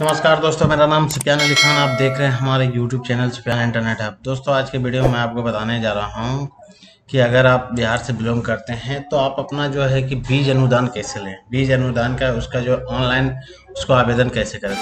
नमस्कार दोस्तों, मेरा नाम सुफियान अली खान। आप देख रहे हैं हमारे YouTube channel Sufiyan internet hub. दोस्तों, आज के वीडियो में मैं आपको बताने जा रहा हूं कि अगर आप बिहार से बिलोंग करते हैं तो आप अपना जो है कि बीज अनुदान कैसे लें। बीज अनुदान का उसका जो ऑनलाइन उसको आवेदन कैसे करें,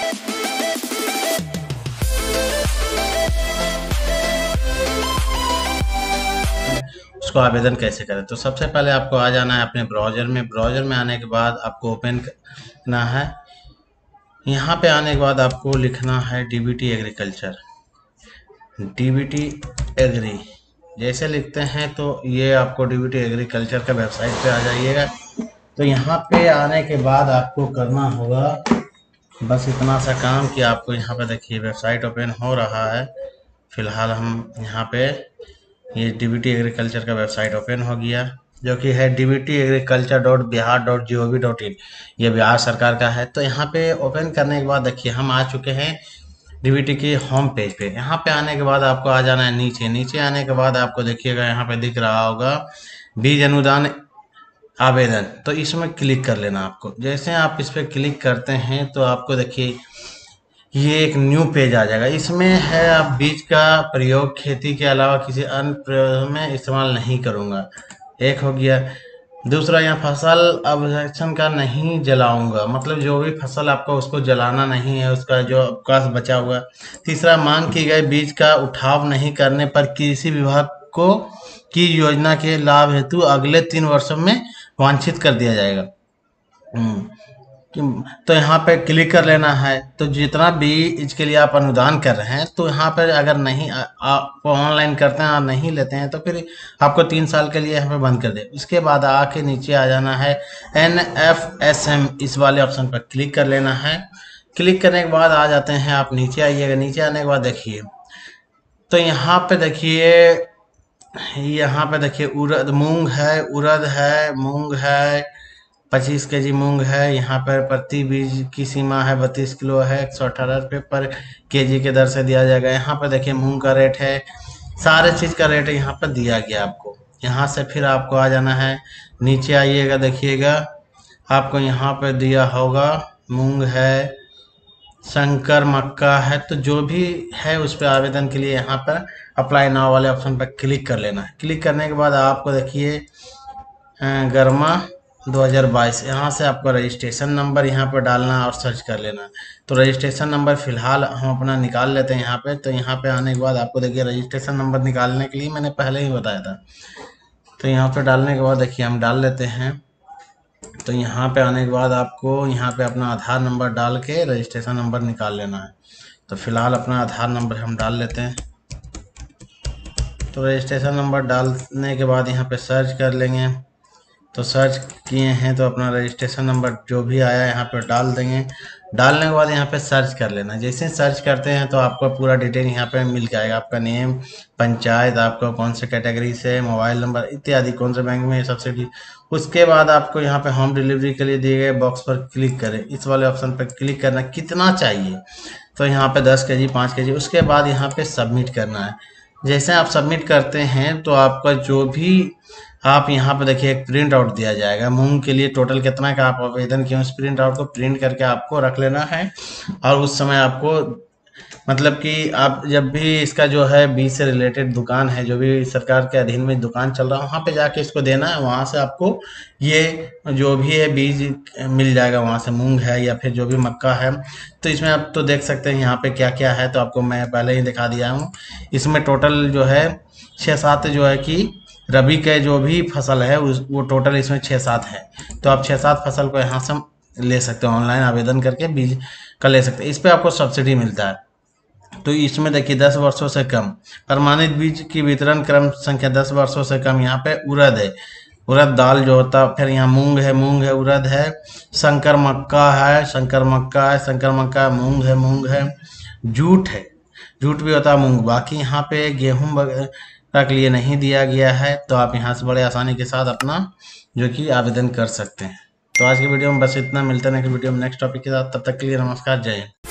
उसको आवेदन कैसे करें। तो सबसे पहले आपको आ जाना है अपने ब्राउज़र में आने के बाद आपको ओपन करना है। यहाँ पे आने के बाद आपको लिखना है डीबीटी एग्रीकल्चर, डीबीटी एग्री जैसे लिखते हैं तो ये आपको डीबीटी एग्रीकल्चर का वेबसाइट पे आ जाइएगा। तो यहाँ पे आने के बाद आपको करना होगा बस इतना सा काम कि आपको यहाँ पे देखिए वेबसाइट ओपन हो रहा है। फिलहाल हम यहाँ पे ये डीबीटी एग्रीकल्चर का वेबसाइट ओपन हो गया, जो कि है dbt.agriculture.bihar.gov.in। ये बिहार सरकार का है। तो यहाँ पे ओपन करने के बाद देखिए हम आ चुके हैं डीबीटी के होम पेज पे। यहाँ पे आने के बाद आपको आ जाना है नीचे आने के बाद आपको देखिएगा यहाँ पे दिख रहा होगा बीज अनुदान आवेदन। तो इसमें क्लिक कर लेना आपको। जैसे आप इस पर क्लिक करते हैं तो आपको देखिए ये एक न्यू पेज आ जाएगा। इसमें है आप बीज का प्रयोग खेती के अलावा किसी अन्य प्रयोग में इस्तेमाल नहीं करूँगा, एक हो गया। दूसरा, यहाँ फसल अवशेषण का नहीं जलाऊंगा, मतलब जो भी फसल आपको उसको जलाना नहीं है, उसका जो अवकाश बचा हुआ। तीसरा, मांग की गए बीज का उठाव नहीं करने पर कृषि विभाग को की योजना के लाभ हेतु अगले 3 वर्षों में वांछित कर दिया जाएगा। तो यहाँ पे क्लिक कर लेना है। तो जितना भी इसके लिए आप अनुदान कर रहे हैं तो यहाँ पर अगर नहीं आप ऑनलाइन करते हैं और नहीं लेते हैं तो फिर आपको 3 साल के लिए यहाँ पे बंद कर दे। उसके बाद आके नीचे आ जाना है NFSM, इस वाले ऑप्शन पर क्लिक कर लेना है। क्लिक करने के बाद आ जाते हैं आप नीचे आइएगा। नीचे आने के बाद देखिए तो यहाँ पे देखिए उड़द मूंग है, मूंग है 25 केजी मूंग है। यहाँ पर प्रति बीज की सीमा है 32 किलो है, 118 रुपये पर केजी के दर से दिया जाएगा। यहाँ पर देखिए मूंग का रेट है, सारे चीज़ का रेट यहाँ पर दिया गया आपको। यहाँ से फिर आपको आ जाना है नीचे आइएगा, देखिएगा आपको यहाँ पर दिया होगा मूंग है, शंकर मक्का है। तो जो भी है उस पर आवेदन के लिए यहाँ पर अप्लाई नाउ वाले ऑप्शन पर क्लिक कर लेना है। क्लिक करने के बाद आपको देखिए गर्मा 2022, यहाँ से आपको रजिस्ट्रेशन नंबर यहाँ पर डालना और सर्च कर लेना। तो रजिस्ट्रेशन नंबर फिलहाल हम अपना निकाल लेते हैं यहाँ पे। तो यहाँ पे आने के बाद आपको देखिए रजिस्ट्रेशन नंबर निकालने के लिए मैंने पहले ही बताया था। तो यहाँ पे डालने के बाद देखिए हम डाल लेते हैं। तो यहाँ पे आने के बाद आपको यहाँ पे अपना आधार नंबर डाल के रजिस्ट्रेशन नंबर निकाल लेना है। तो फिलहाल अपना आधार नंबर हम डाल लेते हैं। तो रजिस्ट्रेशन नंबर डालने के बाद यहाँ पे सर्च कर लेंगे। तो सर्च किए हैं तो अपना रजिस्ट्रेशन नंबर जो भी आया यहाँ पे डाल देंगे। डालने के बाद यहाँ पे सर्च कर लेना। जैसे सर्च करते हैं तो आपको पूरा डिटेल यहाँ पे मिल जाएगा, आपका नेम, पंचायत, आपको कौन से कैटेगरी से, मोबाइल नंबर इत्यादि, कौन से बैंक में सब्सिडी। उसके बाद आपको यहाँ पे होम डिलीवरी के लिए दिए गए बॉक्स पर क्लिक करें, इस वाले ऑप्शन पर क्लिक करना। कितना चाहिए तो यहाँ पे 10 केजी, 5 केजी। उसके बाद यहाँ पे सबमिट करना है। जैसे आप सबमिट करते हैं तो आपका जो भी आप यहाँ पे देखिए एक प्रिंट आउट दिया जाएगा मूंग के लिए टोटल कितना का आप आवेदन किए, उस प्रिंट आउट को प्रिंट करके आपको रख लेना है। और उस समय आपको मतलब कि आप जब भी इसका जो है बीज से रिलेटेड दुकान है, जो भी सरकार के अधीन में दुकान चल रहा है, वहाँ पे जाके इसको देना है। वहाँ से आपको ये जो भी है बीज मिल जाएगा, वहाँ से मूंग है या फिर जो भी मक्का है। तो इसमें आप तो देख सकते हैं यहाँ पे क्या क्या है, तो आपको मैं पहले ही दिखा दिया हूँ। इसमें टोटल जो है 6-7 जो है कि रबी के जो भी फसल है वो टोटल इसमें 6-7 है। तो आप 6-7 फसल को यहाँ से ले सकते हो, ऑनलाइन आवेदन करके बीज का ले सकते हैं। इस पर आपको सब्सिडी मिलता है। तो इसमें देखिए 10 वर्षों से कम प्रमाणित बीज की वितरण क्रम संख्या 10 वर्षों से कम। यहाँ पे उड़द है, उड़द दाल जो होता है। फिर यहाँ मूंग है, उड़द है। शंकर मक्का है, मूंग है। जूट है, जूट भी होता है मूंग। बाकी यहाँ पे गेहूं वगैरह के लिए नहीं दिया गया है। तो आप यहाँ से बड़े आसानी के साथ अपना जो कि आवेदन कर सकते हैं। तो आज की वीडियो में बस इतना। मिलते हैं नेक्स्ट वीडियो में नेक्स्ट टॉपिक के साथ। तब तक के लिए नमस्कार, जय हिंद।